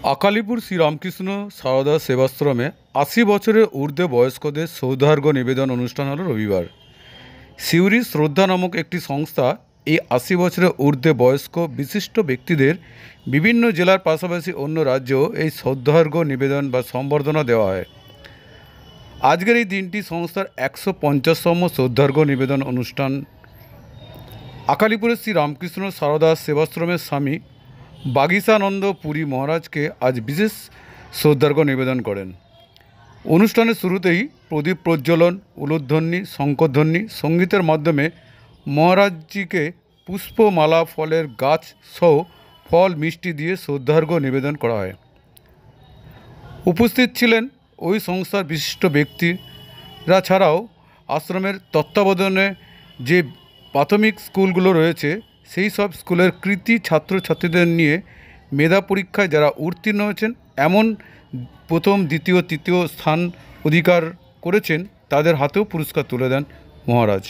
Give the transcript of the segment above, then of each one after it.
আকালিপুর শ্রীরামকৃষ্ণ সারদা সেবাশ্রমে ৮০ বছরের ঊর্ধ্বে বয়স্কদের সৌহার্দ্য নিবেদন অনুষ্ঠান হলো রবিবার। সিউড়ি শ্রদ্ধা নামক একটি সংস্থা এই ৮০ বছরের ঊর্ধ্বে বয়স্ক বিশিষ্ট ব্যক্তিদের বিভিন্ন জেলার পাশাপাশি অন্য রাজ্যেও এই সৌহার্দ্য নিবেদন বা সম্বর্ধনা দেওয়া হয়। আজকের এই দিনটি সংস্থার ১৫০তম সৌহার্দ্য নিবেদন অনুষ্ঠান। আকালিপুরের শ্রীরামকৃষ্ণ সারদা সেবাশ্রমের স্বামী বাগীশানন্দ পুরী মহারাজকে আজ বিশেষ শ্রদ্ধার্ঘ্য নিবেদন করেন। অনুষ্ঠানের শুরুতেই প্রদীপ প্রজ্বলন, উলুধ্বনি, শঙ্খধ্বনি, সঙ্গীতের মাধ্যমে মহারাজজিকে পুষ্পমালা, ফলের গাছ সহ ফল মিষ্টি দিয়ে শ্রদ্ধার্ঘ্য নিবেদন করা হয়। উপস্থিত ছিলেন ওই সংস্থার বিশিষ্ট ব্যক্তিরা ছাড়াও আশ্রমের তত্ত্বাবধানে যে প্রাথমিক স্কুলগুলো রয়েছে সেই সব স্কুলের কৃতী ছাত্রছাত্রীদের নিয়ে মেধা পরীক্ষায় যারা উত্তীর্ণ হয়েছেন, এমন প্রথম, দ্বিতীয়, তৃতীয় স্থান অধিকার করেছেন, তাদের হাতেও পুরস্কার তুলে দেন মহারাজ।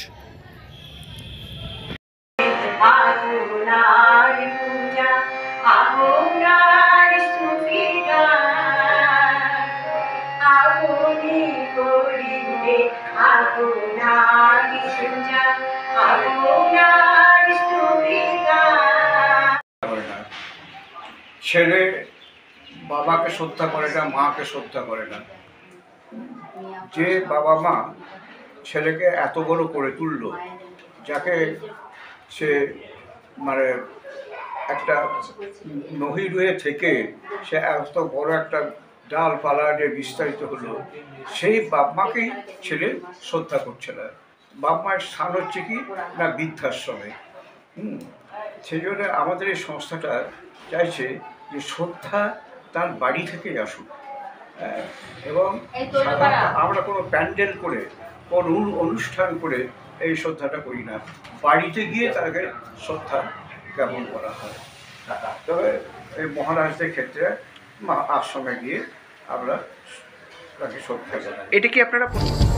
ছেলে বাবাকে শ্রদ্ধা করে না, মাকে শ্রদ্ধা করে না। যে বাবা মা ছেলেকে এত বড় করে তুললো, যাকে সে মানে একটা নহিরুহে থেকে সে এত বড় একটা ডালপালা যে বিস্তারিত হলো, সেই বাপ মাকেই ছেলে শ্রদ্ধা করছে না। বাপ মায়ের স্থান হচ্ছে কি না বৃদ্ধাশ্রমে। সেই জন্য আমাদের এই সংস্থাটা চাইছে যে শ্রদ্ধা তার বাড়ি থেকেই আসুক, এবং আমরা কোনো প্যান্ডেল করে, কোনো অনুষ্ঠান করে এই শ্রদ্ধাটা করি না, বাড়িতে গিয়ে তাকে শ্রদ্ধা জ্ঞাপন করা হয়। তবে এই মহারাজদের ক্ষেত্রে আশ্রমে গিয়ে আমরা তাকে শ্রদ্ধা করি। এটা কি আপনারা